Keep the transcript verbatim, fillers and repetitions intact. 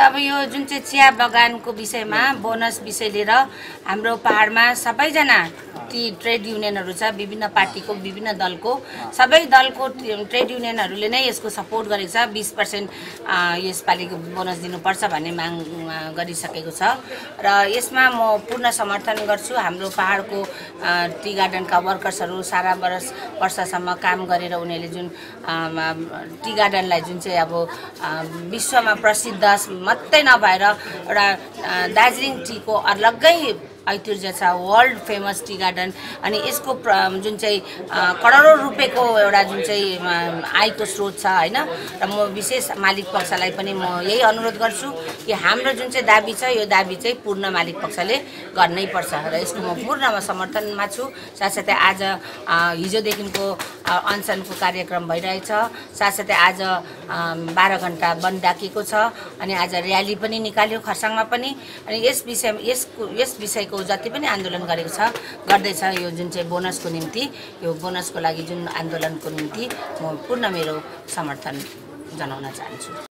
अब यो जुन चाहिँ चिया बगानको विषयमा बोनस विषय लिएर हाम्रो पहाडमा सबैजना ती ट्रेड युनियनहरू छ, विभिन्न पार्टीको विभिन्न दलको सबै दलको ट्रेड युनियनहरूले नै यसको सपोर्ट गरेको छ। बीस पर्सेन्ट यसपालिको बोनस दिनुपर्छ भन्ने माग गरिसकेको छ र यसमा म पूर्ण समर्थन गर्छु। हाम्रो पहाडको टी गार्डनका वर्कर्सहरू सारा वर्ष वर्षसम्म काम गरेर उनीहरूले जुन टी गार्डनलाई जुन चाहिँ अब विश्वमा प्रसिद्ध मात्रै नभएर एउटा दार्जिलिङ टीको अलग्गै ऐतिह्य छ, वर्ल्ड फेमस टी गार्डन अनि यसको जुन चाहिँ करोडौँ रुपियाँको एउटा जुन चाहिँ आयको स्रोत छ हैन। र म विशेष मालिक पक्षलाई पनि म यही अनुरोध गर्छु कि हाम्रो जुन चाहिँ दाबी छ यो दाबी चाहिँ पूर्ण मालिक पक्षले गर्नै पर्छ र यसको म पूर्णमा समर्थनमा छु। साथसाथै आज हिजोदेखिको अनसनको कार्यक्रम भइरहेछ, साथसाथै आज बाह्र घण्टा बन्द डाकेको छ अनि आज र्याली पनि निकाल्यो खरसाङमा पनि। अनि यस विषय यसको यस विषयको जति पनि आन्दोलन गरेको छ गर्दैछ यो जुन चाहिँ बोनसको निम्ति, यो बोनसको लागि जुन आन्दोलनको निम्ति म पूर्ण मेरो समर्थन जनाउन चाहन्छु।